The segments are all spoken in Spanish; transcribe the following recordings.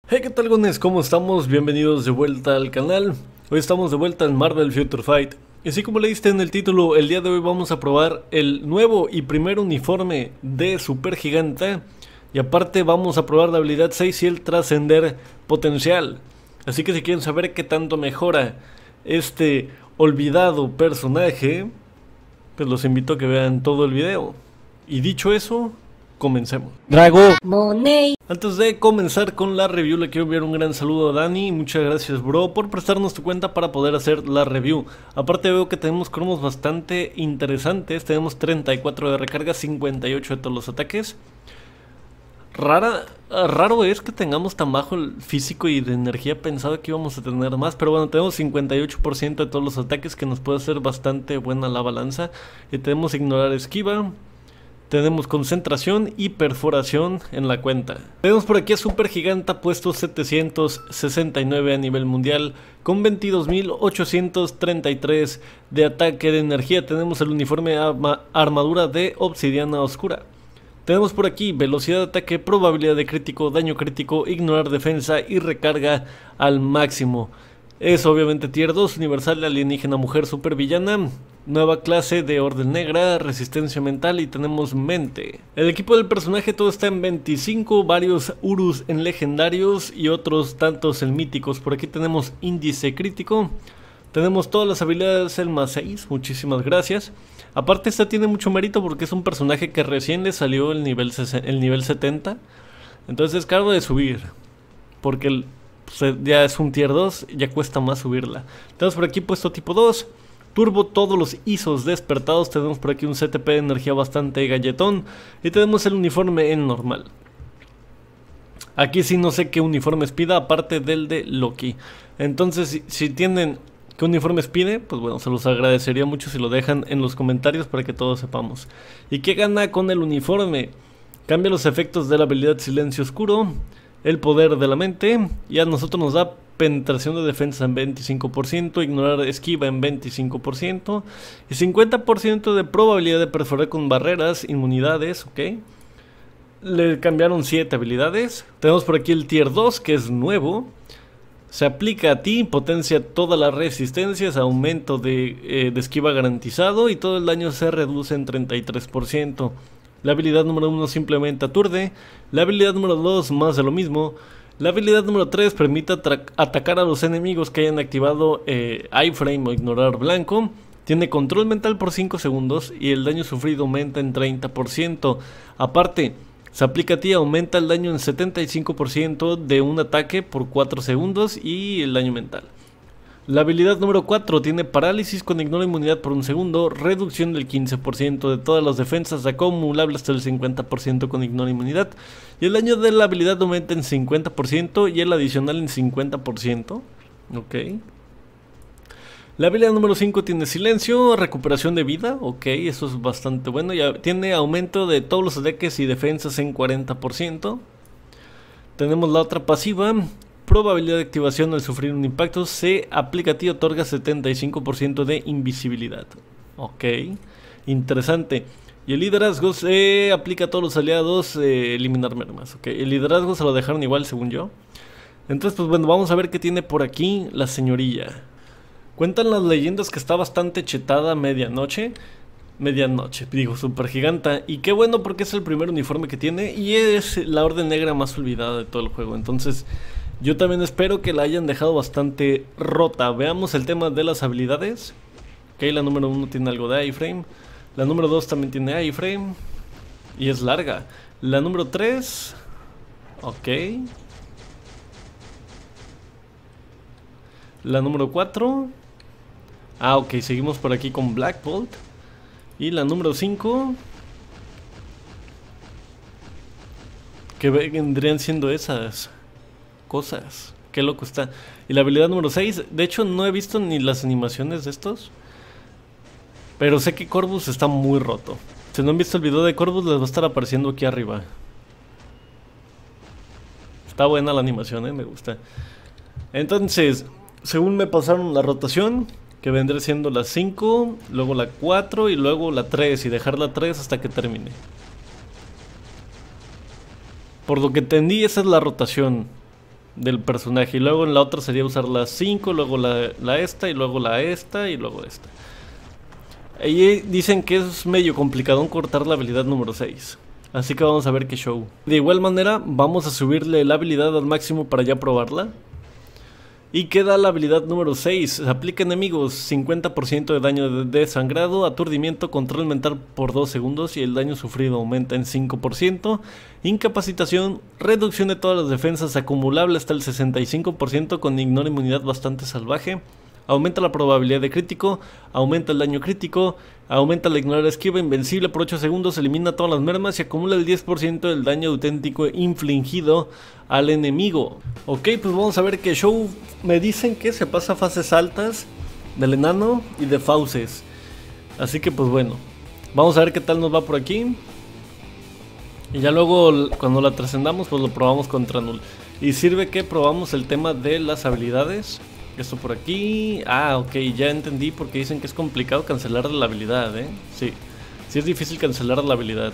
Hey, ¿qué tal, gones? ¿Cómo estamos? Bienvenidos de vuelta al canal. Hoy estamos de vuelta en Marvel Future Fight. Y así como leíste en el título, el día de hoy vamos a probar el nuevo y primer uniforme de Supergiganta. Y aparte vamos a probar la habilidad 6 y el trascender potencial. Así que si quieren saber qué tanto mejora este olvidado personaje, pues los invito a que vean todo el video. Y dicho eso, comencemos. Drago Money. Antes de comenzar con la review, le quiero enviar un gran saludo a Dani. Muchas gracias, bro, por prestarnos tu cuenta para poder hacer la review. Aparte veo que tenemos cromos bastante interesantes. Tenemos 34 de recarga, 58 de todos los ataques. Raro es que tengamos tan bajo el físico y de energía. Pensaba que íbamos a tener más, pero bueno, tenemos 58% de todos los ataques, que nos puede hacer bastante buena la balanza. Y tenemos ignorar esquiva. Tenemos concentración y perforación en la cuenta. Tenemos por aquí a Supergiganta puesto 769 a nivel mundial con 22.833 de ataque de energía. Tenemos el uniforme armadura de obsidiana oscura. Tenemos por aquí velocidad de ataque, probabilidad de crítico, daño crítico, ignorar defensa y recarga al máximo. Es obviamente tier 2, universal, alienígena, mujer, supervillana. Nueva clase de orden negra, resistencia mental y tenemos mente. El equipo del personaje todo está en 25, varios Urus en legendarios y otros tantos en míticos. Por aquí tenemos índice crítico. Tenemos todas las habilidades el más 6, muchísimas gracias. Aparte esta tiene mucho mérito porque es un personaje que recién le salió el nivel 70. Entonces es caro de subir, porque ya es un tier 2, ya cuesta más subirla. Tenemos por aquí puesto tipo 2. Turbo, todos los ISOs despertados. Tenemos por aquí un CTP de energía bastante galletón. Y tenemos el uniforme en normal. Aquí sí no sé qué uniformes pida, aparte del de Loki. Entonces si tienen qué uniformes pide, pues bueno, se los agradecería mucho si lo dejan en los comentarios para que todos sepamos. ¿Y qué gana con el uniforme? Cambia los efectos de la habilidad silencio oscuro, el poder de la mente, y a nosotros nos da penetración de defensa en 25%, ignorar esquiva en 25% y 50% de probabilidad de perforar con barreras, inmunidades, ok. Le cambiaron 7 habilidades. Tenemos por aquí el tier 2 que es nuevo. Se aplica a ti, potencia todas las resistencias, aumento de esquiva garantizado y todo el daño se reduce en 33%. La habilidad número 1 simplemente aturde. La habilidad número 2 más de lo mismo. La habilidad número 3 permite atacar a los enemigos que hayan activado iframe o ignorar blanco. Tiene control mental por 5 segundos y el daño sufrido aumenta en 30%. Aparte, se aplica a ti, aumenta el daño en 75% de un ataque por 4 segundos y el daño mental. La habilidad número 4 tiene parálisis con ignora inmunidad por un segundo, reducción del 15% de todas las defensas acumulable hasta el 50% con ignora inmunidad. Y el daño de la habilidad aumenta en 50% y el adicional en 50%. Ok. La habilidad número 5 tiene silencio, recuperación de vida, ok, eso es bastante bueno. Ya tiene aumento de todos los ataques y defensas en 40%. Tenemos la otra pasiva. Probabilidad de activación al sufrir un impacto, se aplica a ti, otorga 75% de invisibilidad. Ok, interesante. Y el liderazgo se aplica a todos los aliados, eliminar mermas. Ok, el liderazgo se lo dejaron igual según yo. Entonces pues bueno, vamos a ver qué tiene por aquí la señorilla. Cuentan las leyendas que está bastante chetada medianoche, digo, Supergiganta. Y qué bueno porque es el primer uniforme que tiene y es la orden negra más olvidada de todo el juego. Entonces yo también espero que la hayan dejado bastante rota. Veamos el tema de las habilidades. Ok, la número 1 tiene algo de iframe. La número 2 también tiene iframe. Y es larga. La número 3. Ok. La número 4. Ah, ok, seguimos por aquí con Black Bolt. Y la número 5. Que vendrían siendo esas cosas. Qué loco está. Y la habilidad número 6. De hecho no he visto ni las animaciones de estos, pero sé que Corvus está muy roto. Si no han visto el video de Corvus, les va a estar apareciendo aquí arriba. Está buena la animación, me gusta. Entonces, según me pasaron la rotación, que vendría siendo la 5, luego la 4 y luego la 3, y dejar la 3 hasta que termine. Por lo que entendí, esa es la rotación. del personaje. Y luego en la otra sería usar la 5, luego la esta, y luego la esta, y luego esta. Ahí dicen que es medio complicado cortar la habilidad número 6. Así que vamos a ver qué show. De igual manera, vamos a subirle la habilidad al máximo para ya probarla. Y queda la habilidad número 6. Se aplica a enemigos 50% de daño de sangrado, aturdimiento, control mental por 2 segundos y el daño sufrido aumenta en 5%. Incapacitación, reducción de todas las defensas acumulable hasta el 65% con ignora inmunidad bastante salvaje. Aumenta la probabilidad de crítico, aumenta el daño crítico, aumenta la ignorar esquiva invencible por 8 segundos, elimina todas las mermas y acumula el 10% del daño auténtico infligido al enemigo. Ok, pues vamos a ver qué show. Me dicen que se pasa a fases altas del enano y de fauces. Así que pues bueno, vamos a ver qué tal nos va por aquí. Y ya luego cuando la trascendamos pues lo probamos contra Null. Y sirve que probamos el tema de las habilidades. Esto por aquí. Ah, ok, ya entendí porque dicen que es complicado cancelar la habilidad, Sí, sí es difícil cancelar la habilidad.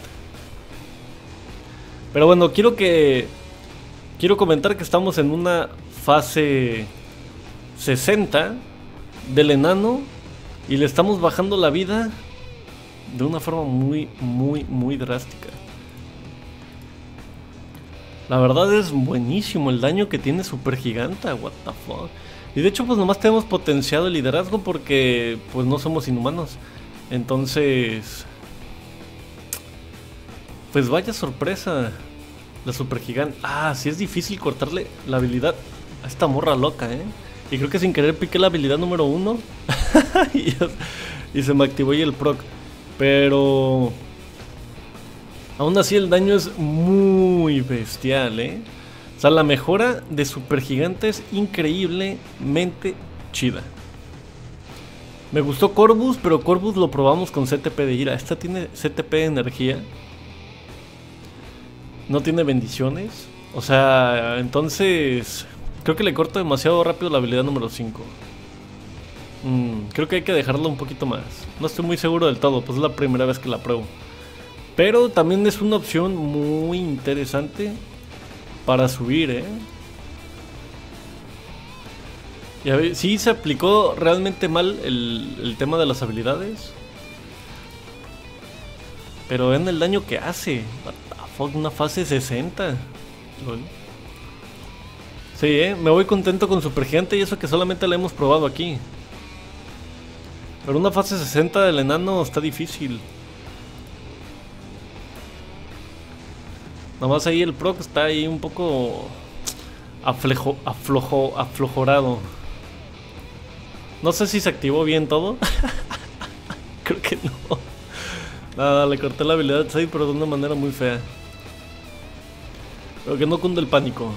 Pero bueno, quiero comentar que estamos en una fase 60 del enano y le estamos bajando la vida de una forma muy drástica. La verdad es buenísimo el daño que tiene Super Giganta, what the fuck. Y de hecho pues nomás tenemos potenciado el liderazgo porque pues no somos inhumanos. Entonces pues vaya sorpresa. La Super Gigante. Ah, sí es difícil cortarle la habilidad a esta morra loca, Y creo que sin querer piqué la habilidad número 1 y se me activó ahí el proc. Pero aún así el daño es muy bestial, O sea, la mejora de Super Gigante es increíblemente chida. Me gustó Corvus, pero Corvus lo probamos con CTP de ira. Esta tiene CTP de energía. No tiene bendiciones. O sea, entonces creo que le corto demasiado rápido la habilidad número 5. Creo que hay que dejarla un poquito más. No estoy muy seguro del todo, pues es la primera vez que la pruebo. Pero también es una opción muy interesante para subir, Y a ver, sí se aplicó realmente mal el tema de las habilidades. Pero ven el daño que hace. What the fuck, una fase 60. Lol. Sí, me voy contento con Super Gigante y eso que solamente la hemos probado aquí. Pero una fase 60 del enano está difícil. Nomás ahí el proc está ahí un poco aflojorado. No sé si se activó bien todo. Creo que no. Nada, le corté la habilidad 6 pero de una manera muy fea. Pero que no cunde el pánico.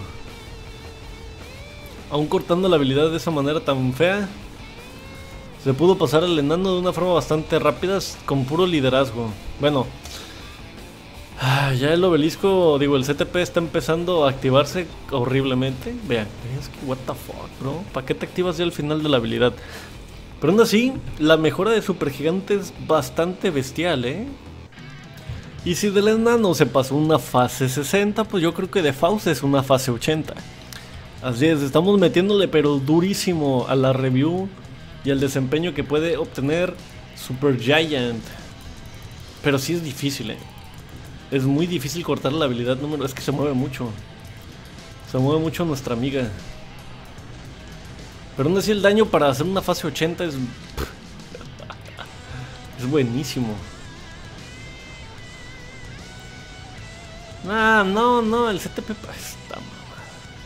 Aún cortando la habilidad de esa manera tan fea, se pudo pasar al enano de una forma bastante rápida con puro liderazgo. Bueno, ya el obelisco, digo, el CTP está empezando a activarse horriblemente. Vean, es que what the fuck, bro. ¿Para qué te activas ya al final de la habilidad? Pero aún así, la mejora de Super Gigante es bastante bestial, Y si del enano se pasó una fase 60, pues yo creo que de Faust es una fase 80. Así es, estamos metiéndole pero durísimo a la review y al desempeño que puede obtener Super Giant. Pero sí es difícil, Es muy difícil cortar la habilidad número... Es que se mueve mucho. Se mueve mucho nuestra amiga. Pero aún así el daño para hacer una fase 80 es... es buenísimo. Ah, no, el CTP... Está mamada.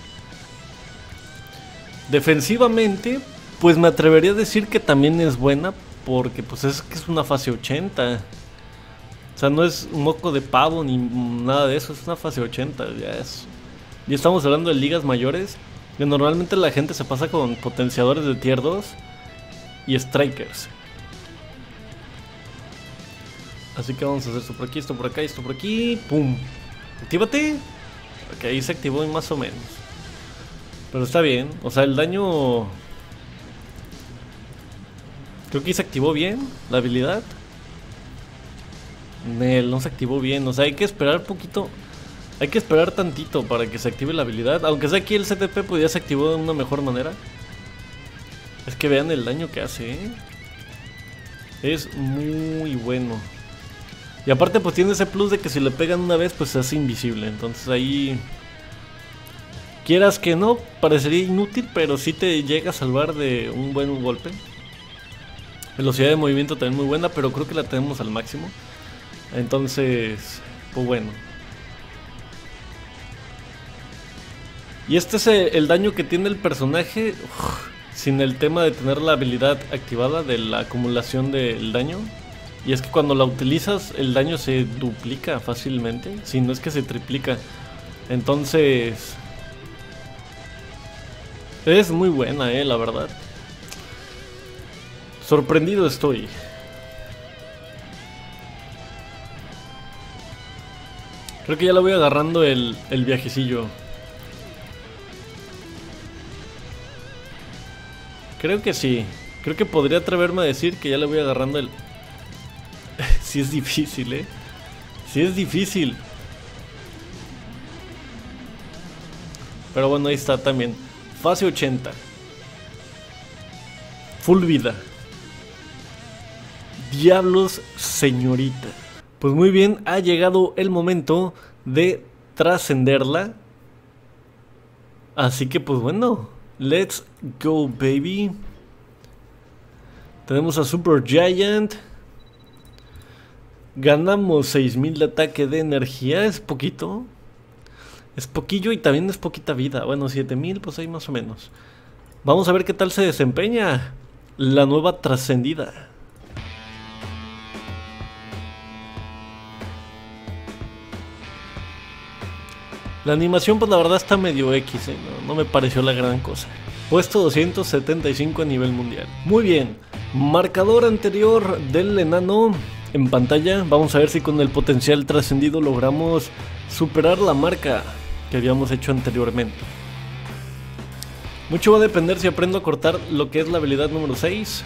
Defensivamente, pues me atrevería a decir que también es buena. Porque pues es que es una fase 80. O sea, no es un moco de pavo ni nada de eso, es una fase 80, ya estamos hablando de ligas mayores, que normalmente la gente se pasa con potenciadores de tier 2 y strikers. Así que vamos a hacer esto por aquí, esto por acá, esto por aquí, ¡pum! ¡Actívate! Ok, ahí se activó más o menos. Pero está bien, o sea, el daño... Creo que ahí se activó bien la habilidad. No se activó bien, o sea, hay que esperar un poquito Hay que esperar tantito para que se active la habilidad. Aunque sea aquí el CTP, pues ya se activó de una mejor manera. Es que vean el daño que hace, ¿eh? Es muy bueno. Y aparte pues tiene ese plus de que si le pegan una vez pues se hace invisible. Entonces ahí... quieras que no, parecería inútil, pero sí te llega a salvar de un buen golpe. Velocidad de movimiento también muy buena, pero creo que la tenemos al máximo. Entonces, pues bueno. Y este es el daño que tiene el personaje, sin el tema de tener la habilidad activada de la acumulación del daño. Y es que cuando la utilizas el daño se duplica fácilmente, si no es que se triplica. Entonces es muy buena, la verdad. Sorprendido estoy. Creo que ya le voy agarrando el viajecillo. Creo que sí. Creo que podría atreverme a decir que ya le voy agarrando el... Sí es difícil, sí es difícil. Pero bueno, ahí está también. Fase 80. Full vida. Diablos, señorita. Pues muy bien, ha llegado el momento de trascenderla. Así que pues bueno, let's go, baby. Tenemos a Super Giant. Ganamos 6000 de ataque de energía. Es poquito. Es poquillo y también es poquita vida. Bueno, 7000 pues ahí más o menos. Vamos a ver qué tal se desempeña la nueva trascendida. La animación pues la verdad está medio X, no me pareció la gran cosa. Puesto 275 a nivel mundial. Muy bien, marcador anterior del enano en pantalla. Vamos a ver si con el potencial trascendido logramos superar la marca que habíamos hecho anteriormente. Mucho va a depender si aprendo a cortar lo que es la habilidad número 6.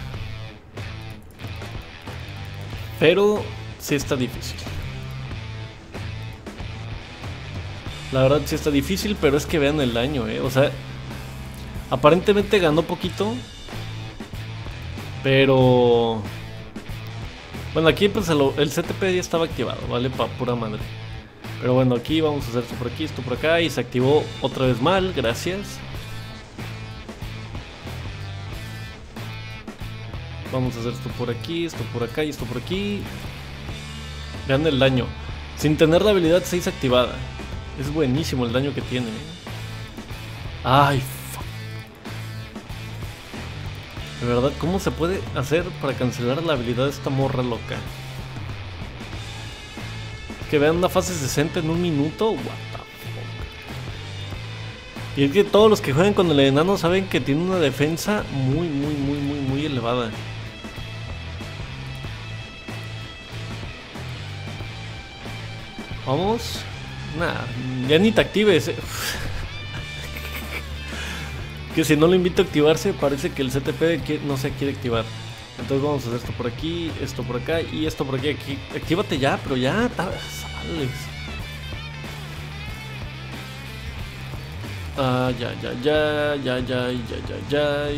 Pero sí está difícil. La verdad sí está difícil, pero es que vean el daño, o sea, aparentemente ganó poquito. Pero... bueno, aquí pues el CTP ya estaba activado, ¿vale? Pa' pura madre. Pero bueno, aquí vamos a hacer esto por aquí, esto por acá. Y se activó otra vez mal, gracias. Vamos a hacer esto por aquí, esto por acá y esto por aquí. Vean el daño, sin tener la habilidad 6 activada. Es buenísimo el daño que tiene. Ay, fuck. De verdad, ¿cómo se puede hacer para cancelar la habilidad de esta morra loca? Que vean una fase 60 en un minuto. What the fuck. Y es que todos los que juegan con el enano saben que tiene una defensa muy elevada. Vamos. Nah, ya ni te actives. Que si no lo invito a activarse, parece que el CTP no se quiere activar. Entonces vamos a hacer esto por aquí, esto por acá y esto por aquí. Actívate ya, pero ya, sales. Ah, ya.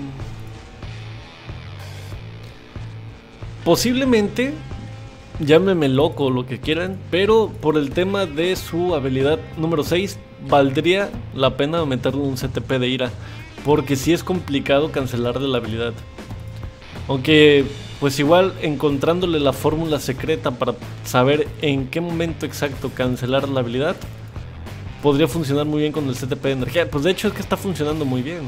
Posiblemente, llámeme loco o lo que quieran, pero por el tema de su habilidad número 6, valdría la pena meterle un CTP de ira. Porque sí es complicado cancelarle la habilidad. Aunque, pues igual encontrándole la fórmula secreta para saber en qué momento exacto cancelar la habilidad, podría funcionar muy bien con el CTP de energía. Pues de hecho es que está funcionando muy bien.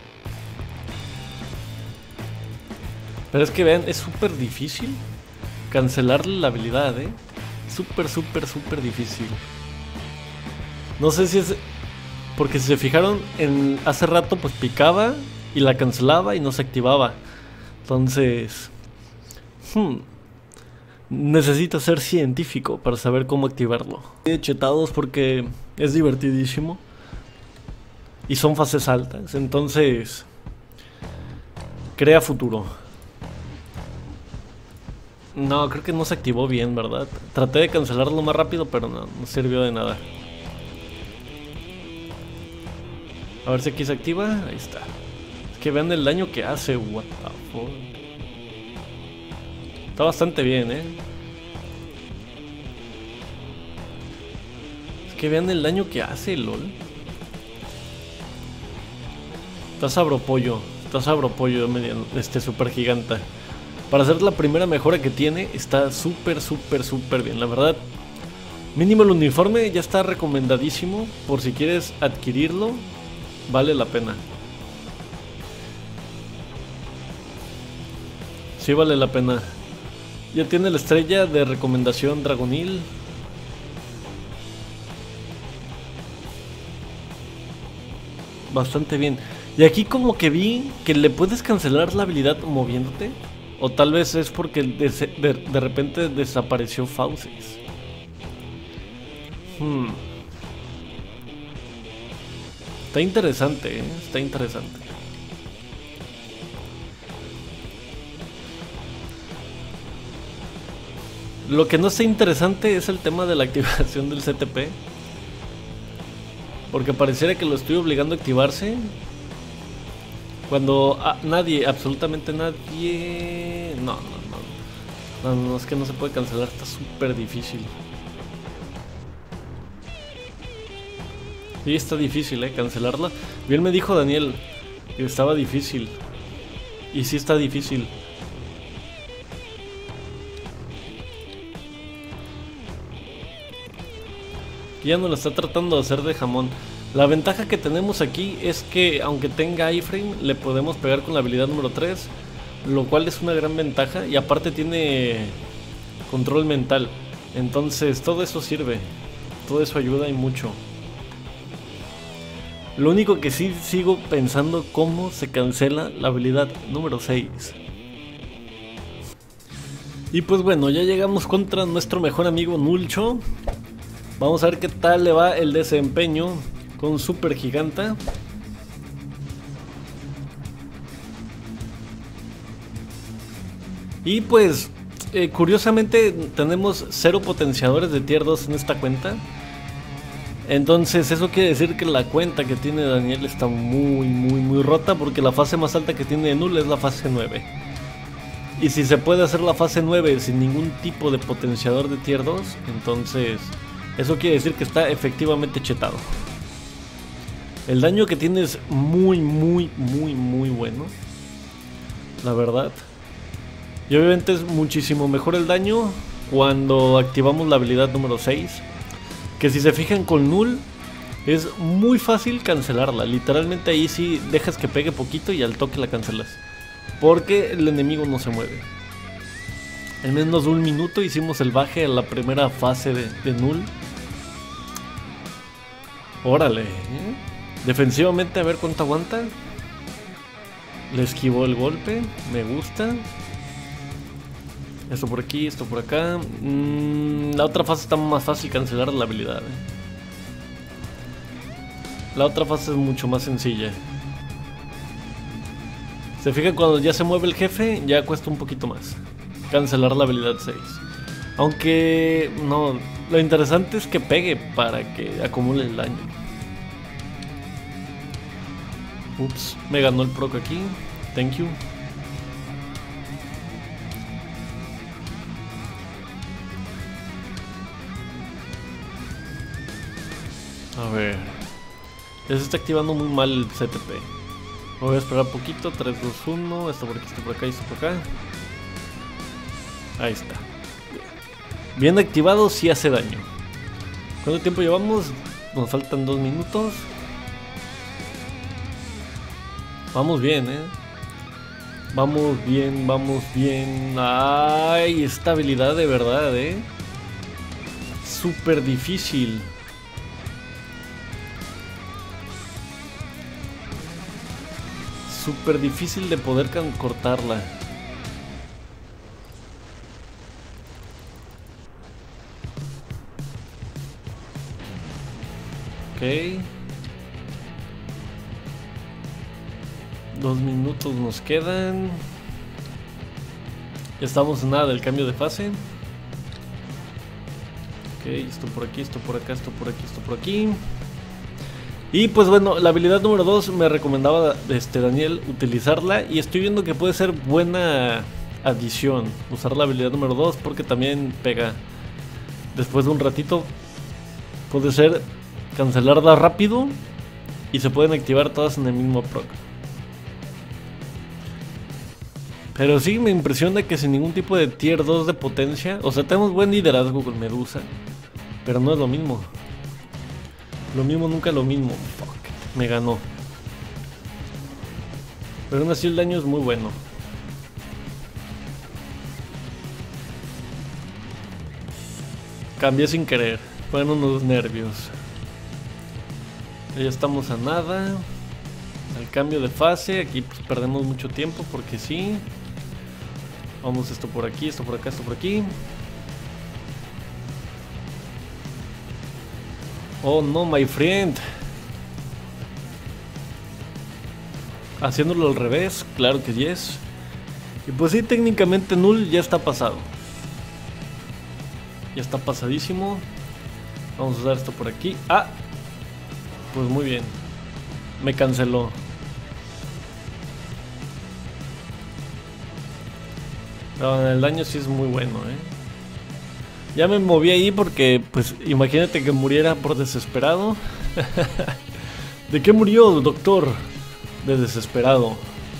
Pero es que vean, es súper difícil cancelarle la habilidad, súper difícil. No sé si es... porque si se fijaron, hace rato pues picaba y la cancelaba y no se activaba. Entonces... necesito ser científico para saber cómo activarlo. Chetados porque es divertidísimo. Y son fases altas, entonces... crea futuro. No, creo que no se activó bien, ¿verdad? Traté de cancelarlo más rápido, pero no sirvió de nada. A ver si aquí se activa. Ahí está. Es que vean el daño que hace. What the fuck. Está bastante bien, Es que vean el daño que hace, lol. Está sabropollo mediano, super giganta. Para hacer la primera mejora que tiene, está súper bien, la verdad. Mínimo el uniforme ya está recomendadísimo. Por si quieres adquirirlo, vale la pena. Sí vale la pena. Ya tiene la estrella de recomendación Dragonil. Bastante bien. Y aquí como que vi que le puedes cancelar la habilidad moviéndote. O tal vez es porque de repente desapareció Fauces. Está interesante, está interesante. Lo que no está interesante es el tema de la activación del CTP. Porque pareciera que lo estoy obligando a activarse. Cuando nadie, absolutamente nadie... No, es que no se puede cancelar, está súper difícil. Sí, está difícil, cancelarla. Bien me dijo Daniel que estaba difícil. Y sí está difícil. Ya no lo está tratando de hacer de jamón. La ventaja que tenemos aquí es que aunque tenga iframe, le podemos pegar con la habilidad número 3, lo cual es una gran ventaja, y aparte tiene control mental. Entonces todo eso sirve, todo eso ayuda y mucho. Lo único que sí sigo pensando cómo se cancela la habilidad número 6. Y pues bueno, ya llegamos contra nuestro mejor amigo Nulcho. Vamos a ver qué tal le va el desempeño con Super Giganta. Y pues curiosamente tenemos 0 potenciadores de tier 2 en esta cuenta. Entonces eso quiere decir que la cuenta que tiene Daniel está muy rota, porque la fase más alta que tiene de Null es la fase 9. Y si se puede hacer la fase 9 sin ningún tipo de potenciador de tier 2, entonces eso quiere decir que está efectivamente chetado. El daño que tiene es muy bueno, la verdad. Y obviamente es muchísimo mejor el daño cuando activamos la habilidad número 6. Que si se fijan con Null, es muy fácil cancelarla. Literalmente ahí sí dejas que pegue poquito y al toque la cancelas, porque el enemigo no se mueve. En menos de un minuto hicimos el baje a la primera fase de Null. Órale, defensivamente a ver cuánto aguanta. Le esquivó el golpe, me gusta. Esto por aquí, esto por acá. La otra fase está más fácil cancelar la habilidad. La otra fase es mucho más sencilla. Se fijan, cuando ya se mueve el jefe, ya cuesta un poquito más cancelar la habilidad 6. Aunque no, lo interesante es que pegue para que acumule el daño. Ups, me ganó el proc aquí. Thank you. A ver, ya se está activando muy mal el CTP. Voy a esperar poquito. 3, 2, 1. Esto por aquí, esto por acá y esto por acá. Ahí está. Bien activado, sí hace daño. ¿Cuánto tiempo llevamos? Nos faltan 2 minutos. Vamos bien, Vamos bien, vamos bien. Ay, esta habilidad de verdad, súper difícil. Súper difícil de poder cortarla. Ok. 2 minutos nos quedan. Ya estamos en nada del cambio de fase. Ok, esto por aquí, esto por acá, esto por aquí, esto por aquí. Y pues bueno, la habilidad número 2 me recomendaba Daniel utilizarla, y estoy viendo que puede ser buena adición usar la habilidad número 2 porque también pega. Después de un ratito puede ser cancelarla rápido y se pueden activar todas en el mismo proc. Pero sí me impresiona que sin ningún tipo de tier 2 de potencia, o sea, tenemos buen liderazgo con Medusa, pero no es lo mismo. Lo mismo nunca lo mismo. Fuck, me ganó. Pero aún así el daño es muy bueno. Cambié sin querer. Fueron unos nervios. Ya estamos a nada. Al cambio de fase. Aquí pues perdemos mucho tiempo porque sí. Vamos esto por aquí, esto por acá, esto por aquí. Oh no, my friend. Haciéndolo al revés, claro que yes. Y pues sí, técnicamente Null ya está pasado. Ya está pasadísimo. Vamos a usar esto por aquí. Ah, pues muy bien. Me canceló. No, el daño sí es muy bueno, Ya me moví ahí porque, pues, imagínate que muriera por desesperado. ¿De qué murió, doctor? De desesperado.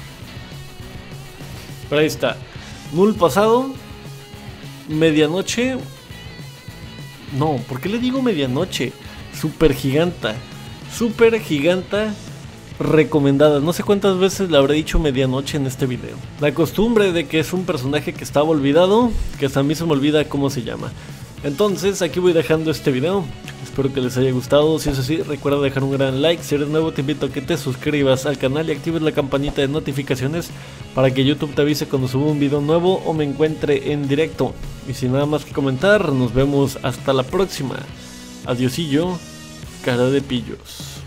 Pero ahí está. Null pasado. Medianoche. No, ¿por qué le digo medianoche? Super giganta. Super giganta recomendada. No sé cuántas veces le habré dicho medianoche en este video. La costumbre de que es un personaje que estaba olvidado, que hasta a mí se me olvida cómo se llama. Entonces aquí voy dejando este video. Espero que les haya gustado. Si es así, recuerda dejar un gran like. Si eres nuevo, te invito a que te suscribas al canal y actives la campanita de notificaciones para que YouTube te avise cuando suba un video nuevo o me encuentre en directo. Y sin nada más que comentar, nos vemos hasta la próxima. Adiosillo, cara de pillos.